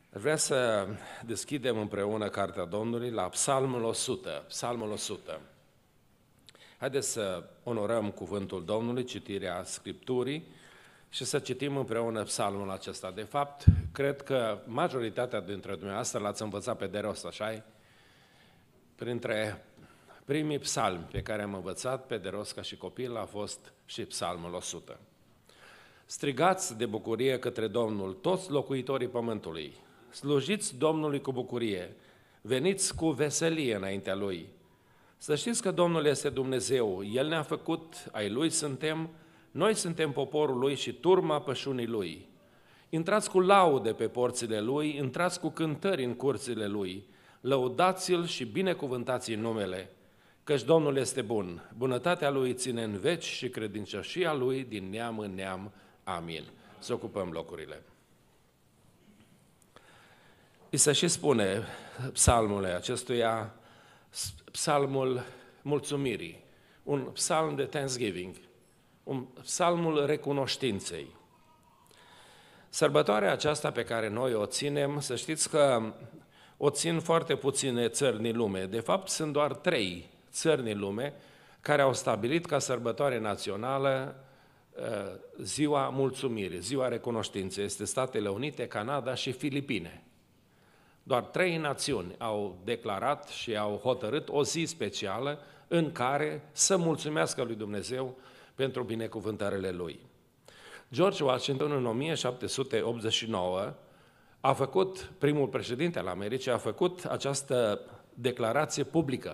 Vreau să deschidem împreună Cartea Domnului la Psalmul 100. Psalmul 100. Haideți să onorăm cuvântul Domnului, citirea Scripturii și să citim împreună psalmul acesta. De fapt, cred că majoritatea dintre dumneavoastră l-ați învățat pe de rost, așa-i? Printre primii psalmi pe care am învățat pe de rost ca și copil a fost și Psalmul 100. Strigați de bucurie către Domnul toți locuitorii pământului, slujiți Domnului cu bucurie, veniți cu veselie înaintea Lui. Să știți că Domnul este Dumnezeu, El ne-a făcut, ai Lui suntem, noi suntem poporul Lui și turma pășunii Lui. Intrați cu laude pe porțile Lui, intrați cu cântări în curțile Lui, lăudați-L și binecuvântați în numele, căci Domnul este bun, bunătatea Lui ține în veci și credincioșia Lui din neam în neam. Amin. Să ocupăm locurile. I se și spune psalmul acestuia, psalmul mulțumirii, un psalm de thanksgiving, un psalmul recunoștinței. Sărbătoarea aceasta pe care noi o ținem, să știți că o țin foarte puține țări din lume. De fapt, sunt doar 3 țări din lume care au stabilit ca sărbătoare națională ziua mulțumirii, ziua recunoștinței. Este Statele Unite, Canada și Filipine. Doar 3 națiuni au declarat și au hotărât o zi specială în care să mulțumească lui Dumnezeu pentru binecuvântările Lui. George Washington în 1789 a făcut, primul președinte al Americii, a făcut această declarație publică.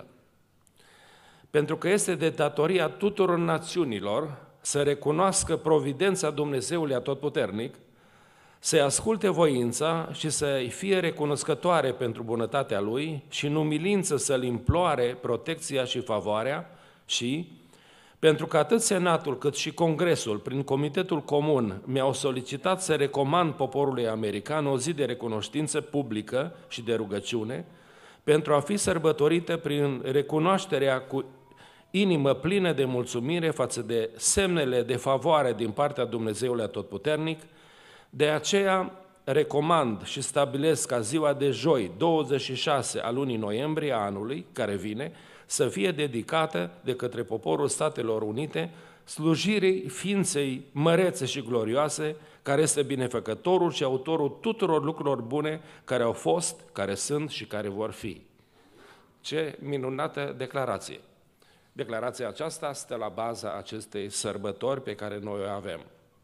Pentru că este de datoria tuturor națiunilor să recunoască providența Dumnezeului Atotputernic, să-i asculte voința și să-i fie recunoscătoare pentru bunătatea Lui și în umilință să-L imploare protecția și favoarea și, pentru că atât Senatul cât și Congresul, prin Comitetul Comun, mi-au solicitat să recomand poporului american o zi de recunoștință publică și de rugăciune, pentru a fi sărbătorită prin recunoașterea cu inimă plină de mulțumire față de semnele de favoare din partea Dumnezeului Atotputernic. De aceea recomand și stabilesc ca ziua de joi, 26 a lunii noiembrie a anului care vine, să fie dedicată de către poporul Statelor Unite slujirii ființei mărețe și glorioase, care este binefăcătorul și autorul tuturor lucrurilor bune care au fost, care sunt și care vor fi. Ce minunată declarație! Declarația aceasta stă la baza acestei sărbători pe care noi o avem.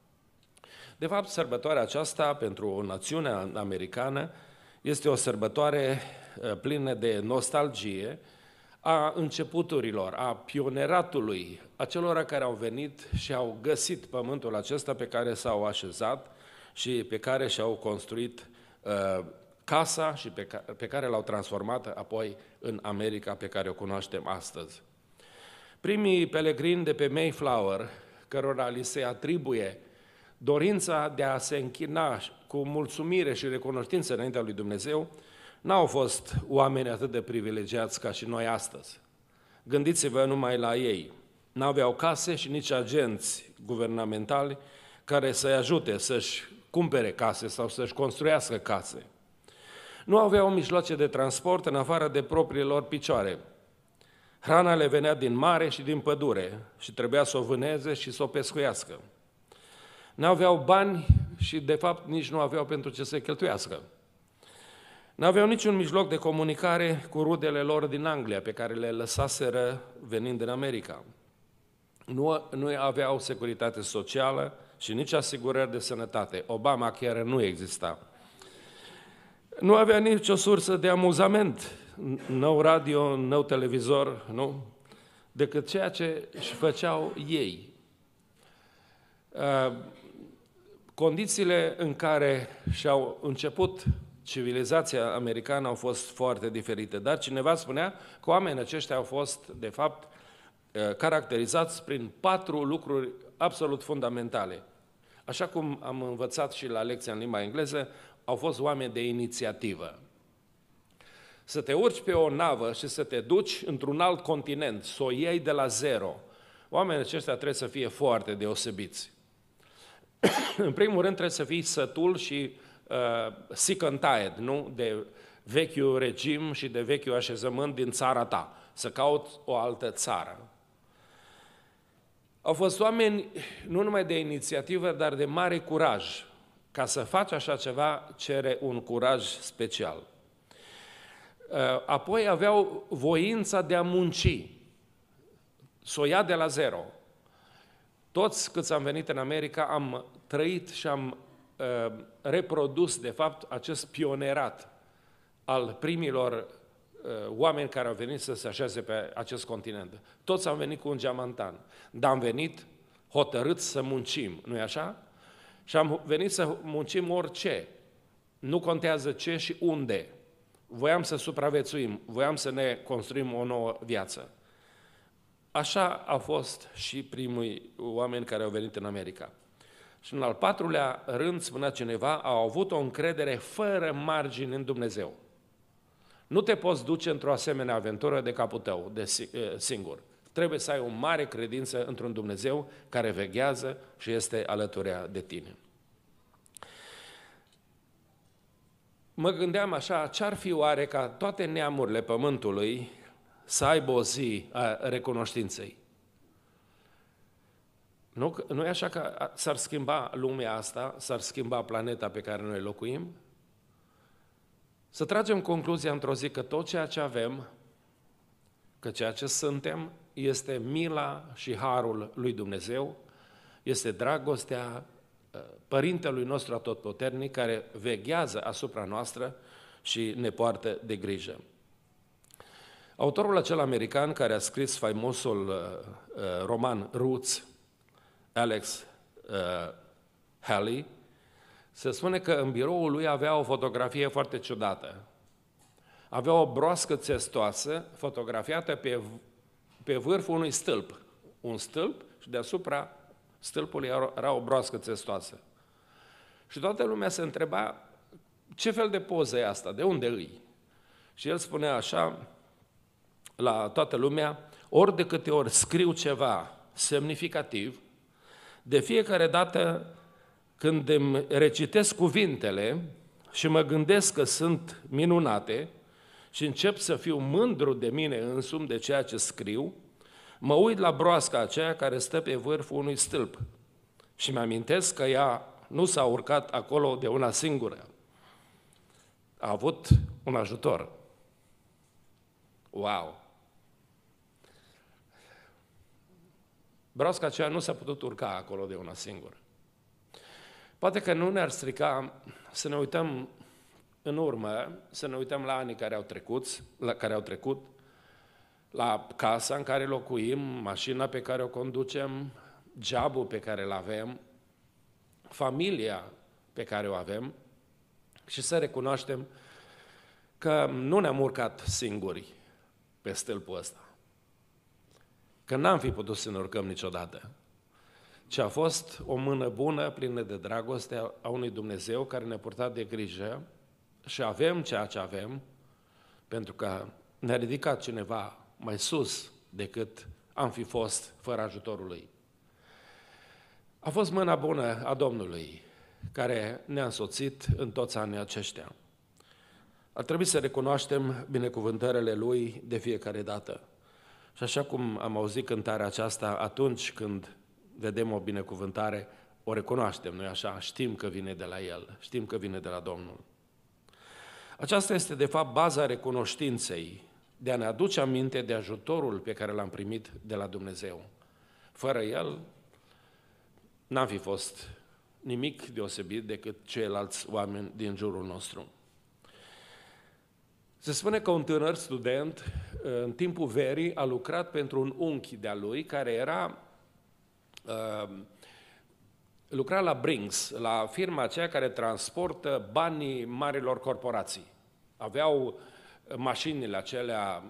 De fapt, sărbătoarea aceasta pentru națiunea americană este o sărbătoare plină de nostalgie a începuturilor, a pioneratului, a celor care au venit și au găsit pământul acesta pe care s-au așezat și pe care și-au construit casa și pe care l-au transformat apoi în America pe care o cunoaștem astăzi. Primii pelegrini de pe Mayflower, cărora li se atribuie dorința de a se închina cu mulțumire și recunoștință înaintea lui Dumnezeu, n-au fost oameni atât de privilegiați ca și noi astăzi. Gândiți-vă numai la ei. N-aveau case și nici agenți guvernamentali care să-i ajute să-și cumpere case sau să-și construiască case. Nu aveau mijloace de transport în afară de propriile lor picioare. Hrana le venea din mare și din pădure și trebuia să o vâneze și să o pescuiască. N-aveau bani și, de fapt, nici nu aveau pentru ce să cheltuiască. N-aveau niciun mijloc de comunicare cu rudele lor din Anglia, pe care le lăsaseră venind din America. Nu aveau securitate socială și nici asigurări de sănătate. Obamacare nu exista. Nu avea nicio sursă de amuzament, nou radio, nou televizor, nu? Decât ceea ce își făceau ei. Condițiile în care și-au început civilizația americană au fost foarte diferite, dar cineva spunea că oamenii aceștia au fost, de fapt, caracterizați prin 4 lucruri absolut fundamentale. Așa cum am învățat și la lecția în limba engleză, au fost oameni de inițiativă. Să te urci pe o navă și să te duci într-un alt continent, să o iei de la zero. Oamenii aceștia trebuie să fie foarte deosebiți. În primul rând trebuie să fii sătul și sick and tired, nu? De vechiul regim și de vechiul așezământ din țara ta, să caut o altă țară. Au fost oameni nu numai de inițiativă, dar de mare curaj. Ca să faci așa ceva, cere un curaj special. Apoi aveau voința de a munci, să o ia de la zero. Toți câți am venit în America am trăit și am reprodus, de fapt, acest pionerat al primilor oameni care au venit să se așeze pe acest continent. Toți am venit cu un geamantan, dar am venit hotărâți să muncim, nu-i așa? Și am venit să muncim orice, nu contează ce și unde. Voiam să supraviețuim, voiam să ne construim o nouă viață. Așa au fost și primii oameni care au venit în America. Și în al patrulea rând, spunea cineva, au avut o încredere fără margini în Dumnezeu. Nu te poți duce într-o asemenea aventură de capul tău, de singur. Trebuie să ai o mare credință într-un Dumnezeu care veghează și este alături de tine. Mă gândeam așa, ce-ar fi oare ca toate neamurile pământului să aibă o zi a recunoștinței? Nu e așa că s-ar schimba lumea asta, s-ar schimba planeta pe care noi locuim? Să tragem concluzia într-o zi că tot ceea ce avem, că ceea ce suntem, este mila și harul lui Dumnezeu, este dragostea Părintelui nostru atotputernic care veghează asupra noastră și ne poartă de grijă. Autorul acela american care a scris faimosul roman Roots, Alex Haley, se spune că în biroul lui avea o fotografie foarte ciudată. Avea o broască țestoasă fotografiată pe vârful unui stâlp. Un stâlp și deasupra stâlpului era o broască țestoasă. Și toată lumea se întreba ce fel de poză e asta, de unde îi? Și el spunea așa la toată lumea, ori de câte ori scriu ceva semnificativ, de fiecare dată când îmi recitesc cuvintele și mă gândesc că sunt minunate și încep să fiu mândru de mine însumi, de ceea ce scriu, mă uit la broasca aceea care stă pe vârful unui stâlp și mi-amintesc că ea nu s-a urcat acolo de una singură. A avut un ajutor. Wow! Broasca aceea nu s-a putut urca acolo de una singură. Poate că nu ne-ar strica să ne uităm în urmă, să ne uităm la anii care au trecut, la casa în care locuim, mașina pe care o conducem, jobul pe care îl avem, familia pe care o avem și să recunoaștem că nu ne-am urcat singuri pe stâlpul ăsta, că n-am fi putut să ne urcăm niciodată, ci a fost o mână bună, plină de dragoste a unui Dumnezeu care ne-a purtat de grijă și avem ceea ce avem, pentru că ne-a ridicat cineva mai sus decât am fi fost fără ajutorul Lui. A fost mâna bună a Domnului care ne-a însoțit în toți anii aceștia. Ar trebui să recunoaștem binecuvântările Lui de fiecare dată. Și așa cum am auzit cântarea aceasta, atunci când vedem o binecuvântare, o recunoaștem, nu-i așa? Știm că vine de la El, știm că vine de la Domnul. Aceasta este, de fapt, baza recunoștinței, de a ne aduce aminte de ajutorul pe care l-am primit de la Dumnezeu. Fără El, n-am fi fost nimic deosebit decât ceilalți oameni din jurul nostru. Se spune că un tânăr student, în timpul verii, a lucrat pentru un unchi de-a lui, care lucra la Brinks, la firma aceea care transportă banii marilor corporații. Aveau mașinile acelea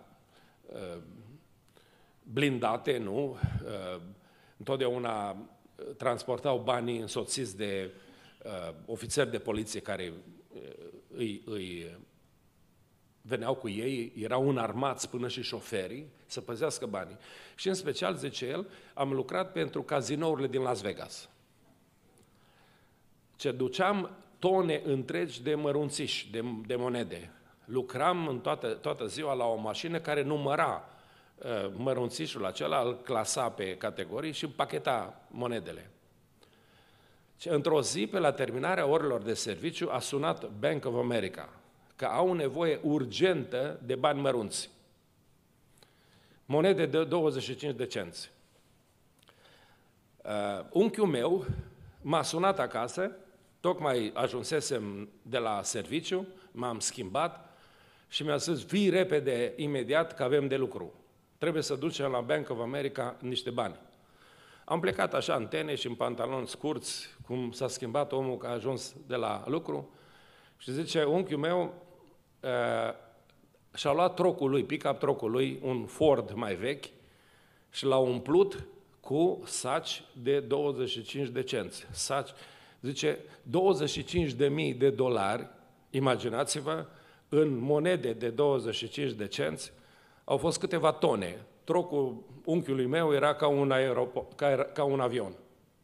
blindate, nu? Întotdeauna transportau banii însoțiți de ofițeri de poliție care îi veneau cu ei, erau înarmați până și șoferii să păzească banii. Și în special, zice el, am lucrat pentru cazinourile din Las Vegas. Ce duceam tone întregi de mărunțiși, de monede. Lucram în toată ziua la o mașină care număra mărunțișul acela, îl clasa pe categorii și împacheta monedele. Într-o zi, pe la terminarea orelor de serviciu, a sunat Bank of America că au nevoie urgentă de bani mărunți. Monede de 25 de cenți. Unchiul meu m-a sunat acasă, tocmai ajunsesem de la serviciu, m-am schimbat și mi-a zis, vii repede, imediat, că avem de lucru. Trebuie să ducem la Bank of America niște bani. Am plecat așa în tene și în pantaloni scurți, cum s-a schimbat omul că a ajuns de la lucru, și zice, unchiul meu și-a luat trocul lui, pick-up trocul lui, un Ford mai vechi, și l-a umplut cu saci de 25 de cenți. Saci, zice, 25.000 de dolari, imaginați-vă, în monede de 25 de cenți, au fost câteva tone. Trocul unchiului meu era ca un avion.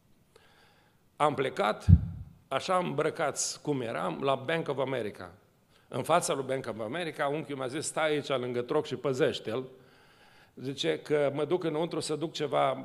Am plecat, așa îmbrăcați cum eram, la Bank of America. În fața lui Bank of America, unchiul mi-a zis, stai aici lângă troc și păzește-l. Zice că mă duc înăuntru să duc ceva,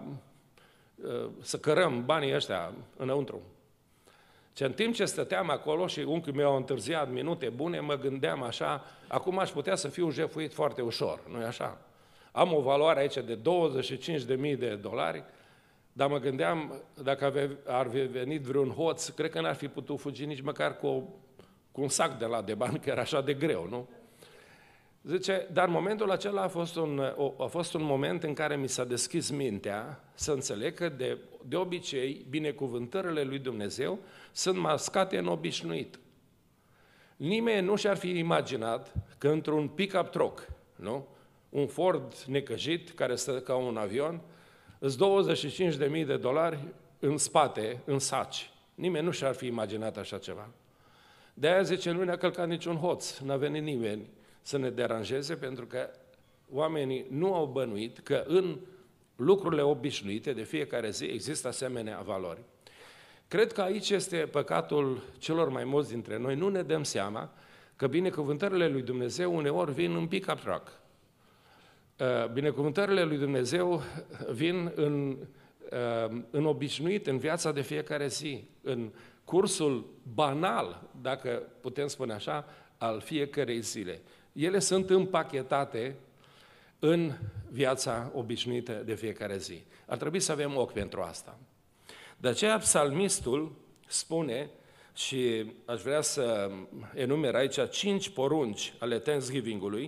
să cărăm banii ăștia înăuntru. Și în timp ce stăteam acolo și unchiul meu a întârziat minute bune, mă gândeam așa, acum aș putea să fiu jefuit foarte ușor, nu-i așa? Am o valoare aici de 25.000 de dolari, dar mă gândeam, dacă ar fi venit vreun hoț, cred că n-ar fi putut fugi nici măcar cu un sac de la de bani, că era așa de greu, nu? Zice, dar momentul acela a fost un moment în care mi s-a deschis mintea să înțeleg că de obicei binecuvântările lui Dumnezeu sunt mascate în obișnuit. Nimeni nu și-ar fi imaginat că într-un pick-up truck, nu? Un Ford necăjit care stă ca un avion, îți 25.000 de dolari în spate, în saci. Nimeni nu și-ar fi imaginat așa ceva. De-aia zice, nu ne-a călcat niciun hoț, n-a venit nimeni să ne deranjeze, pentru că oamenii nu au bănuit că în lucrurile obișnuite de fiecare zi există asemenea valori. Cred că aici este păcatul celor mai mulți dintre noi. Nu ne dăm seama că binecuvântările lui Dumnezeu uneori vin în pick-up truck. Binecuvântările lui Dumnezeu vin în obișnuit, în viața de fiecare zi, în cursul banal, dacă putem spune așa, al fiecărei zile. Ele sunt împachetate în viața obișnuită de fiecare zi. Ar trebui să avem ochi pentru asta. De aceea psalmistul spune, și aș vrea să enumer aici 5 porunci ale Thanksgiving-ului,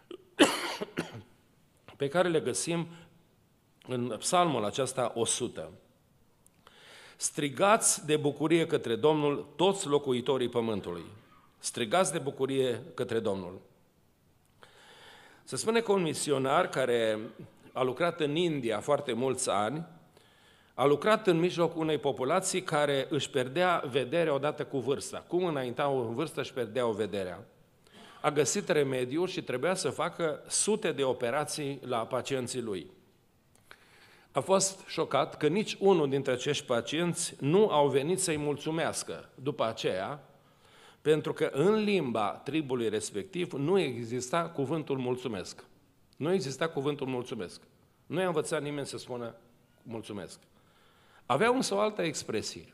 pe care le găsim în psalmul acesta 100. Strigați de bucurie către Domnul toți locuitorii pământului. Strigați de bucurie către Domnul. Se spune că un misionar care a lucrat în India foarte mulți ani, a lucrat în mijlocul unei populații care își pierdea vederea odată cu vârsta. Cum înaintau în vârstă, își pierdeau vederea. A găsit remediu și trebuia să facă sute de operații la pacienții lui. A fost șocat că nici unul dintre acești pacienți nu au venit să-i mulțumească după aceea, pentru că în limba tribului respectiv nu exista cuvântul mulțumesc. Nu exista cuvântul mulțumesc. Nu i-a învățat nimeni să spună mulțumesc. Avea însă o altă expresie.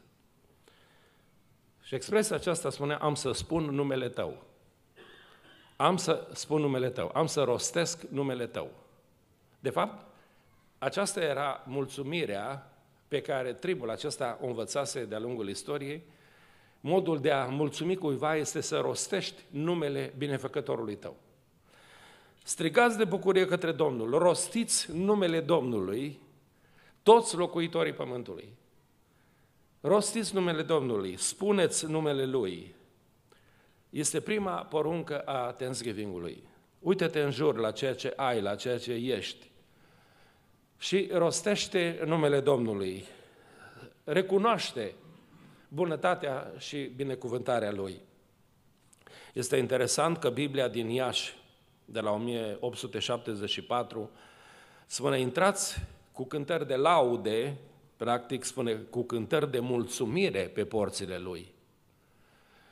Și expresia aceasta spune, am să spun numele tău. Am să spun numele tău. Am să rostesc numele tău. De fapt, aceasta era mulțumirea pe care tribul acesta o învățase de-a lungul istoriei. Modul de a mulțumi cuiva este să rostești numele binefăcătorului tău. Strigați de bucurie către Domnul, rostiți numele Domnului, toți locuitorii pământului. Rostiți numele Domnului, spuneți numele Lui. Este prima poruncă a Thanksgiving-ului. Uită-te în jur la ceea ce ai, la ceea ce ești și rostește numele Domnului. Recunoaște bunătatea și binecuvântarea Lui. Este interesant că Biblia din Iași, de la 1874, spune, intrați cu cântări de laude, practic spune, cu cântări de mulțumire pe porțile Lui.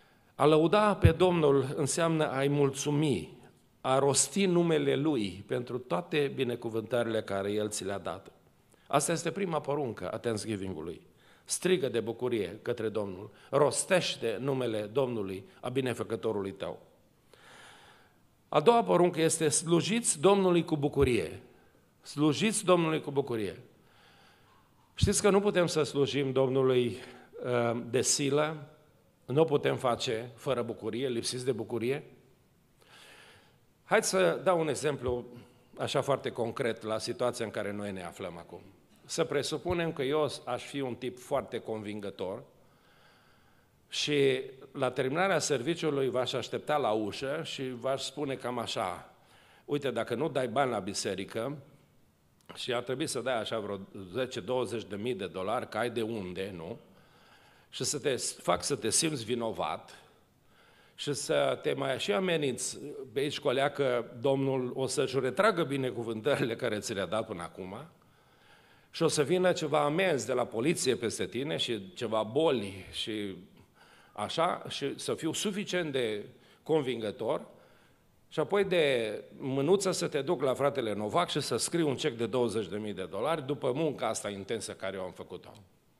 A lăuda pe Domnul înseamnă a-i mulțumi, a rosti numele Lui pentru toate binecuvântările care El ți le-a dat. Asta este prima poruncă a Thanksgiving-ului. Strigă de bucurie către Domnul, rostește numele Domnului, a binefăcătorului tău. A doua poruncă este slujiți Domnului cu bucurie. Slujiți Domnului cu bucurie. Știți că nu putem să slujim Domnului de silă, nu o putem face fără bucurie, lipsiți de bucurie. Haideți să dau un exemplu așa foarte concret la situația în care noi ne aflăm acum. Să presupunem că eu aș fi un tip foarte convingător și la terminarea serviciului v-aș aștepta la ușă și v-aș spune cam așa: uite, dacă nu dai bani la biserică și ar trebui să dai așa vreo 10-20 de mii de dolari, că ai de unde, nu? Și să te fac să te simți vinovat și să te mai și ameninți pe aici colea că Domnul o să-și retragă binecuvântările care ți le-a dat până acum și o să vină ceva amenzi de la poliție peste tine și ceva boli și așa, și să fiu suficient de convingător și apoi de mânuță să te duc la fratele Novac și să scriu un cec de 20.000 de dolari după munca asta intensă care eu am făcut-o.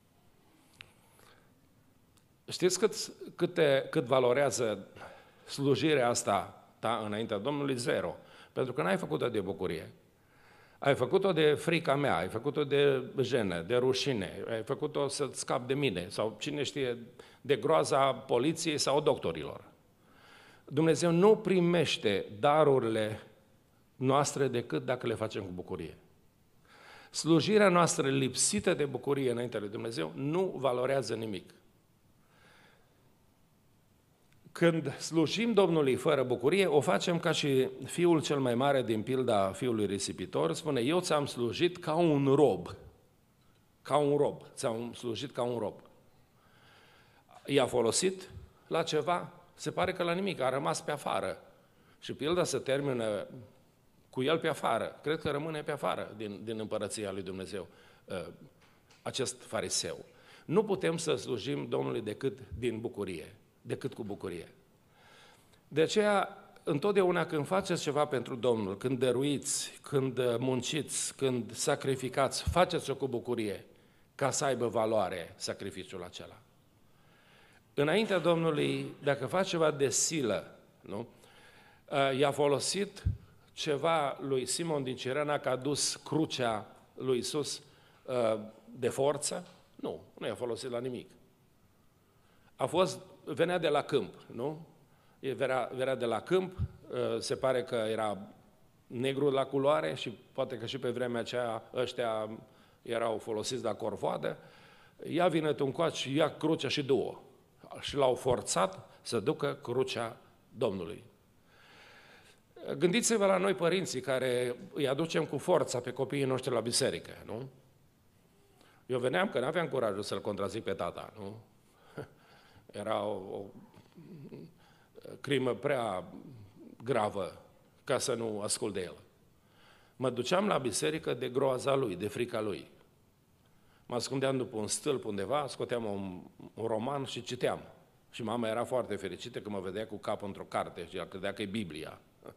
Știți cât valorează slujirea asta ta înaintea Domnului? Zero. Pentru că n-ai făcut-o de bucurie. Ai făcut-o de frica mea, ai făcut-o de jenă, de rușine, ai făcut-o să-ți scapi de mine sau cine știe, de groaza poliției sau doctorilor. Dumnezeu nu primește darurile noastre decât dacă le facem cu bucurie. Slujirea noastră lipsită de bucurie înaintea lui Dumnezeu nu valorează nimic. Când slujim Domnului fără bucurie, o facem ca și fiul cel mai mare din pilda fiului risipitor, spune: eu ți-am slujit ca un rob. Ca un rob. Ți-am slujit ca un rob. I-a folosit la ceva? Se pare că la nimic, a rămas pe afară. Și pilda se termină cu el pe afară. Cred că rămâne pe afară din împărăția lui Dumnezeu acest fariseu. Nu putem să slujim Domnului decât din bucurie, decât cu bucurie. De aceea, întotdeauna când faceți ceva pentru Domnul, când dăruiți, când munciți, când sacrificați, faceți-o cu bucurie, ca să aibă valoare sacrificiul acela. Înaintea Domnului, dacă faci ceva de silă, nu? I-a folosit ceva lui Simon din Cirena, că a dus crucea lui Iisus de forță? Nu, nu i-a folosit la nimic. Venea de la câmp, nu? Venea de la câmp, se pare că era negru la culoare și poate că și pe vremea aceea ăștia erau folosiți la corvoadă. Ia vine tu încoace, ia crucea și du-o. Și l-au forțat să ducă crucea Domnului. Gândiți-vă la noi părinții care îi aducem cu forța pe copiii noștri la biserică, nu? Eu veneam că n-aveam curajul să-l contrazic pe tata, nu? Era o crimă prea gravă ca să nu ascult de el. Mă duceam la biserică de groaza lui, de frica lui. Mă ascundeam după un stâlp undeva, scoteam un roman și citeam. Și mama era foarte fericită că mă vedea cu capul într-o carte și ea credea că e Biblia.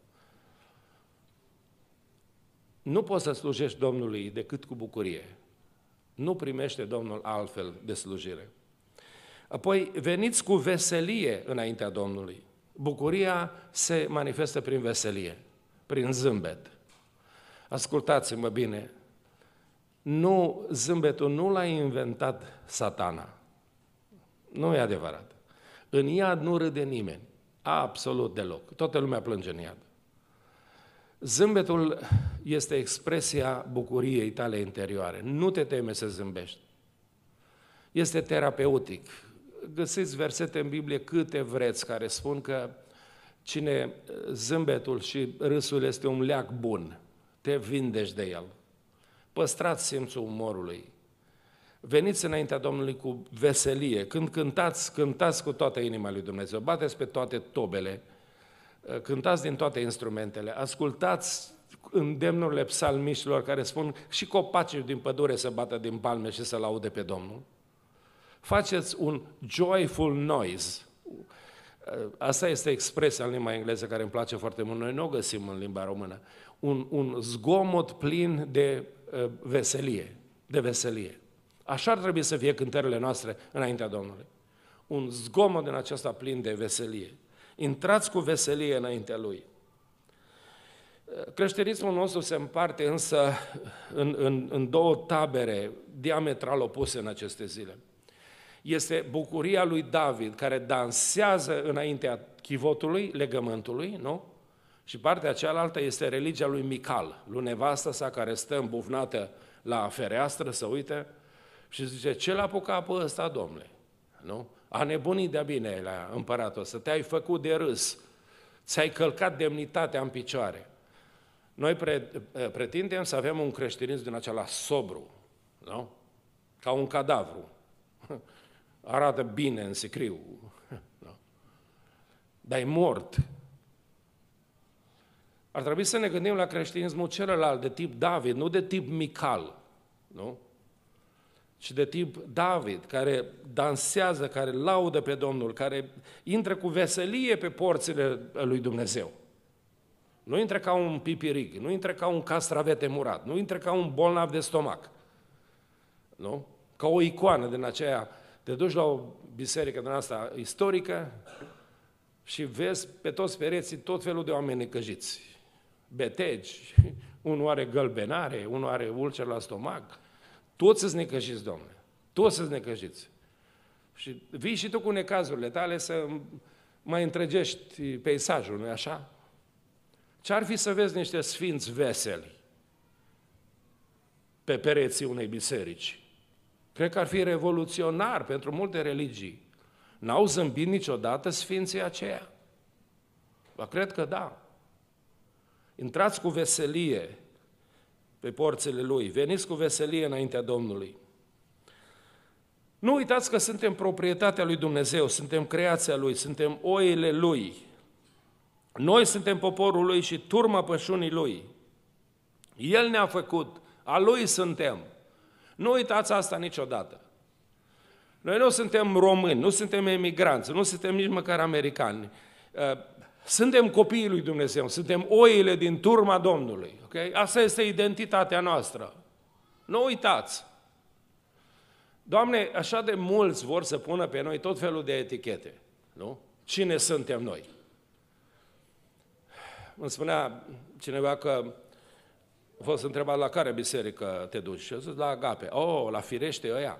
Nu poți să slujești Domnului decât cu bucurie. Nu primește Domnul altfel de slujire. Apoi, veniți cu veselie înaintea Domnului. Bucuria se manifestă prin veselie, prin zâmbet. Ascultați-mă bine, zâmbetul nu l-a inventat Satana. Nu e adevărat. În iad nu râde nimeni, absolut deloc. Toată lumea plânge în iad. Zâmbetul este expresia bucuriei tale interioare. Nu te teme să zâmbești. Este terapeutic. Găsiți versete în Biblie câte vreți care spun că cine zâmbetul și râsul este un leac bun, te vindești de el. Păstrați simțul umorului. Veniți înaintea Domnului cu veselie. Când cântați cu toată inima lui Dumnezeu. Bateți pe toate tobele. Cântați din toate instrumentele. Ascultați îndemnurile psalmiștilor care spun și copacii din pădure să bată din palme și să laude pe Domnul. Faceți un joyful noise. Asta este expresia în limba engleză care îmi place foarte mult. Noi nu o găsim în limba română. Un zgomot plin de veselie, de veselie. Așa ar trebui să fie cântările noastre înaintea Domnului. Un zgomot din acesta plin de veselie. Intrați cu veselie înaintea Lui. Creștinismul nostru se împarte însă în două tabere diametral opuse în aceste zile. Este bucuria lui David, care dansează înaintea chivotului, legământului, nu? Și partea cealaltă este religia lui Mical, lui nevastă sa, care stă îmbufnată la fereastră, să uite, și zice, ce l-a apucat pe ăsta, domnule? Nu? A nebunit de-a bine la împăratul ăsta, te-ai făcut de râs, ți-ai călcat demnitatea în picioare. Noi pretindem să avem un creștinism din acela sobru, nu? Ca un cadavru. Arată bine în sicriu, nu? Dar e mort. Ar trebui să ne gândim la creștinismul celălalt, de tip David, nu de tip Mical, nu? Ci de tip David, care dansează, care laudă pe Domnul, care intră cu veselie pe porțile lui Dumnezeu. Nu intră ca un pipirig, nu intră ca un castravete murat, nu intră ca un bolnav de stomac, nu? Ca o icoană din aceea. Te duci la o biserică din asta istorică și vezi pe toți pereții tot felul de oameni necăjiți. Betegi, unul are gălbenare, unul are ulcer la stomac. Toți sunt necăjiți, domnule. Toți sunt necăjiți. Și vii și tu cu necazurile tale să mai întregești peisajul, nu-i așa? Ce-ar fi să vezi niște sfinți veseli pe pereții unei biserici? Cred că ar fi revoluționar pentru multe religii. N-au zâmbit niciodată sfinții aceia? Ba, cred că da. Intrați cu veselie pe porțile Lui, veniți cu veselie înaintea Domnului. Nu uitați că suntem proprietatea lui Dumnezeu, suntem creația Lui, suntem oile Lui. Noi suntem poporul Lui și turma pășunii Lui. El ne-a făcut, a Lui suntem. Nu uitați asta niciodată. Noi nu suntem români, nu suntem emigranți, nu suntem nici măcar americani. Suntem copiii lui Dumnezeu, suntem oile din turma Domnului. Okay? Asta este identitatea noastră. Nu uitați. Doamne, așa de mulți vor să pună pe noi tot felul de etichete. Nu? Cine suntem noi? Îmi spunea cineva că a fost întrebat la care biserică te duci. Și a zis la Agape. Oh, la Firește ăia.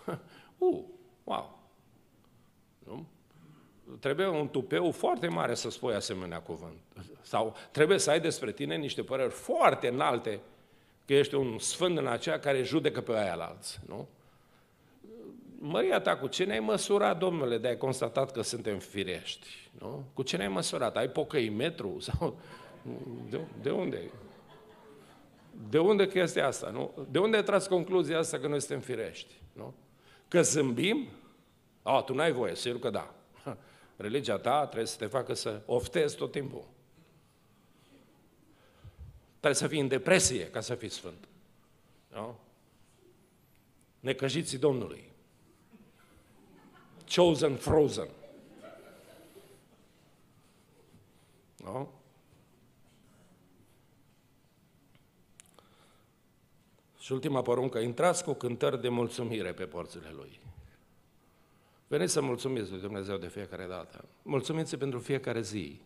Wow. Nu? Trebuie un tupeu foarte mare să spui asemenea cuvânt. Sau trebuie să ai despre tine niște păreri foarte înalte, că ești un sfânt în aceea care judecă pe aia alți. Nu? Măria ta, cu ce ne-ai măsurat, Domnule, de ai constatat că suntem firești? Nu? Cu ce ne-ai măsurat? Ai pocăimetru? Sau de unde? De unde chestia asta? Nu? De unde ai tras concluzia asta că noi suntem firești? Nu? Că zâmbim? Tu n-ai voie, sigur că da. Religia ta trebuie să te facă să oftezi tot timpul. Trebuie să fii în depresie ca să fii sfânt. Nu? Necăjiții Domnului. Chosen, frozen. Nu? Și ultima poruncă, intrați cu cântări de mulțumire pe porțile Lui. Veniți să mulțumiți lui Dumnezeu de fiecare dată. Mulțumiți pentru fiecare zi.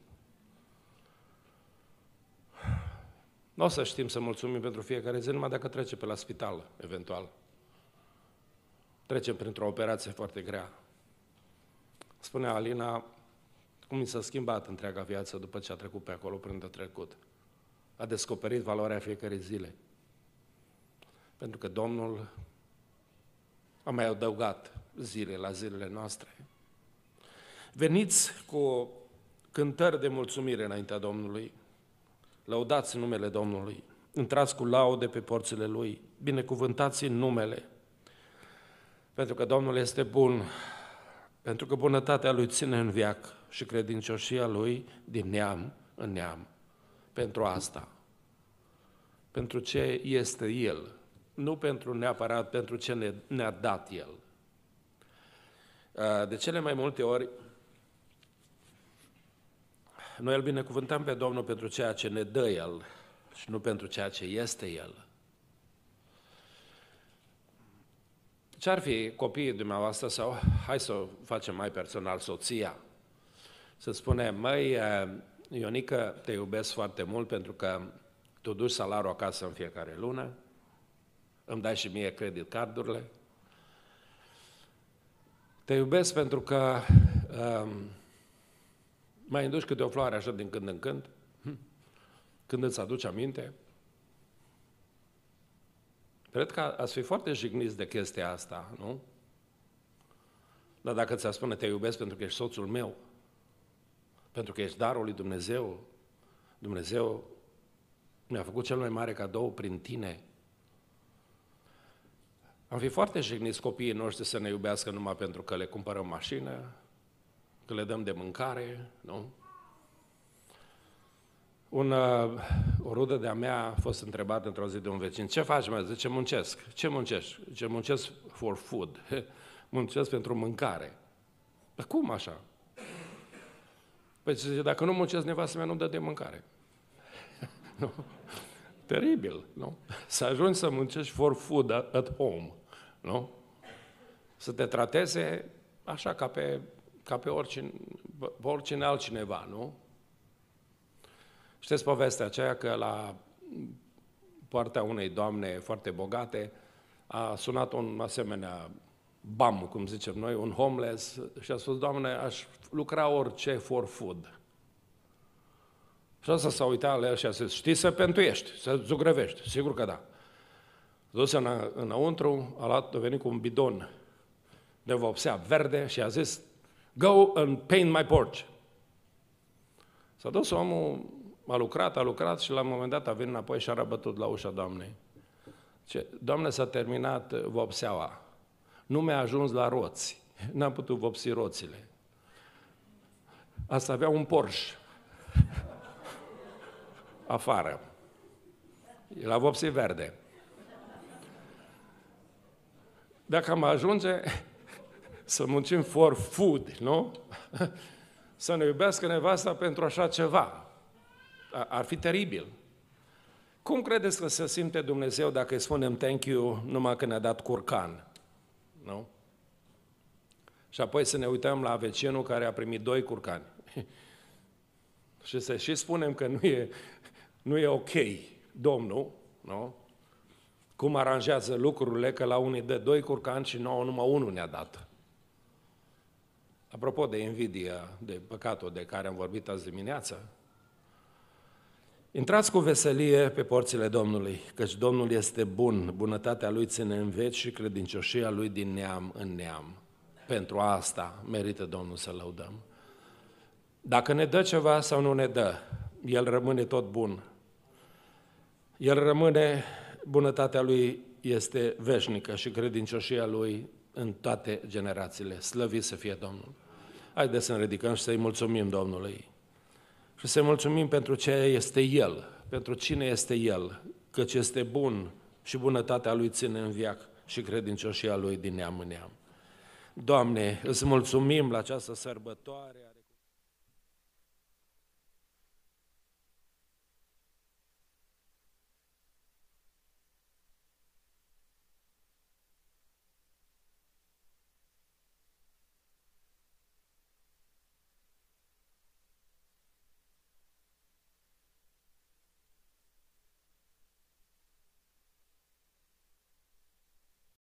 Nu o să știm să mulțumim pentru fiecare zi, numai dacă trece pe la spital, eventual. Trecem printr-o operație foarte grea. Spunea Alina cum mi s-a schimbat întreaga viață după ce a trecut pe acolo prin de trecut. A descoperit valoarea fiecare zile. Pentru că Domnul a mai adăugat zile la zilele noastre. Veniți cu cântări de mulțumire înaintea Domnului, lăudați numele Domnului, intrați cu laude pe porțile Lui, binecuvântați în numele, pentru că Domnul este bun, pentru că bunătatea Lui ține în veac și credincioșia Lui din neam în neam. Pentru asta, pentru ce este El, nu pentru neapărat pentru ce ne-a dat El. De cele mai multe ori, Noi îl binecuvântăm pe Domnul pentru ceea ce ne dă El și nu pentru ceea ce este El. Ce-ar fi copiii dumneavoastră sau, hai să o facem mai personal, soția, să spune, măi, Ionică, te iubesc foarte mult pentru că tu duci salariul acasă în fiecare lună, îmi dai și mie credit cardurile, te iubesc pentru că mai induci câte o floare așa din când în când, când îți aduci aminte. Cred că ați fi foarte jigniți de chestia asta, nu? Dar dacă ți-a spune, te iubesc pentru că ești soțul meu, pentru că ești darul lui Dumnezeu, Dumnezeu mi-a făcut cel mai mare cadou prin tine. Am fi foarte jigniți copiii noștri să ne iubească numai pentru că le cumpărăm mașină, că le dăm de mâncare, nu? O rudă de-a mea a fost întrebată într-o zi de un vecin, ce faci, mă? Zice, muncesc. Ce muncești? Zice, muncesc for food. Muncesc pentru mâncare. Dar cum așa? Păi zice, dacă nu muncesc, nevastă mea nu dă de mâncare. Nu? Teribil, nu? Să ajungi să muncești for food at home, nu? Să te trateze așa ca pe oricine altcineva, nu? Știți povestea aceea că la poarta unei doamne foarte bogate a sunat un asemenea bam, cum zicem noi, un homeless și a spus, Doamne, aș lucra orice for food. Și asta s-a uitat la el și a zis, știi să pentuiești, să zugrăvești, sigur că da. Dus înăuntru, a venit cu un bidon de vopsea verde și a zis, go and paint my porch. S-a dus omul, a lucrat și la un moment dat a venit înapoi și a răbătut la ușa Doamnei. Ce, Doamne, s-a terminat vopseaua. Nu mi-a ajuns la roți. N-am putut vopsi roțile. Asta avea un Porsche afară. El a vopsit verde. Dacă am ajunge să muncim for food, nu? Să ne iubească nevasta pentru așa ceva. Ar fi teribil. Cum credeți că se simte Dumnezeu dacă îi spunem thank you numai că ne-a dat curcan? Nu? Și apoi să ne uităm la vecinul care a primit 2 curcani. Și să și spunem că nu e ok, Domnul, nu? Cum aranjează lucrurile, că la unii dă 2 curcani și nouă numai unul ne-a dat. Apropo de invidia, de păcatul de care am vorbit azi dimineață, intrați cu veselie pe porțile Domnului, căci Domnul este bun, bunătatea Lui ține în veci și credincioșia Lui din neam în neam. Pentru asta merită Domnul să lăudăm. Dacă ne dă ceva sau nu ne dă, El rămâne tot bun. El rămâne, bunătatea Lui este veșnică și credincioșia Lui în toate generațiile. Slăvit să fie Domnul! Haideți să ne ridicăm și să-i mulțumim Domnului. Și să-i mulțumim pentru ce este El, pentru cine este El, căci este bun și bunătatea Lui ține în veac și credincioșia Lui din neam în neam. Doamne, îți mulțumim la această sărbătoare.